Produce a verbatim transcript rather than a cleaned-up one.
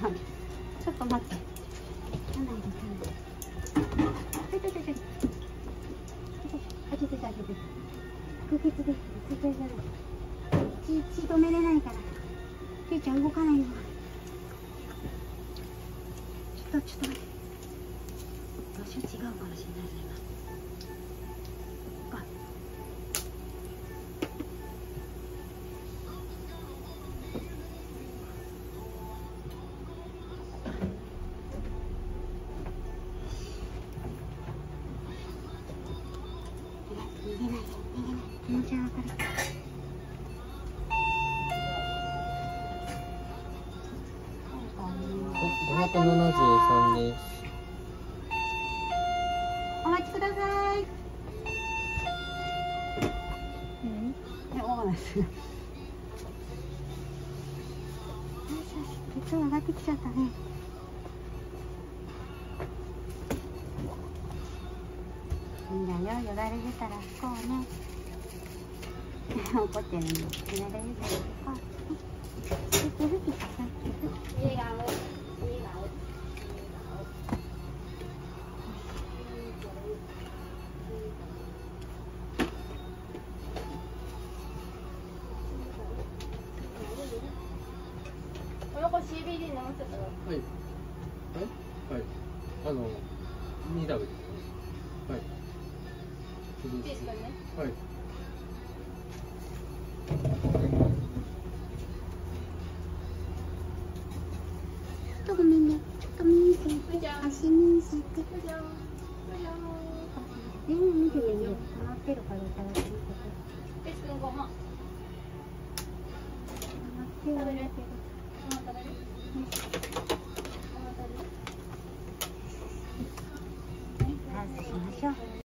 待って。ちょっと待って。つかないでつかないで。ちょちょちょちょ。あ、ちょちょちょちょ。空血です。空血じゃない。血、血止めれないから。ゆいちゃん動かないよ。ちょっと、ちょっと待って。場所違うかもしれないね。あ。逃げないで、逃げない。気持ちはわかる。 ごひゃくななじゅうさんです。 お待ちください。何？え、オーナーする。よしよし、血上がってきちゃったね。いいんだよ、よだれ出たら拭こうね。怒ってるの。よだれ出たら拭こう。手拭きかさ。家が青い。家が青い。この子 シービーディー 飲ませたら。 はい。はい。はい。あの、にダブル。はい。いいですかね。はい。 ちょっとごめんね。ちょっと見せて。足見せて。全然見てみるよ。溜まってるから疑ってみて。ペス君ごま。溜まってるんだけど。ごま食べる？ごま食べる？外しましょう。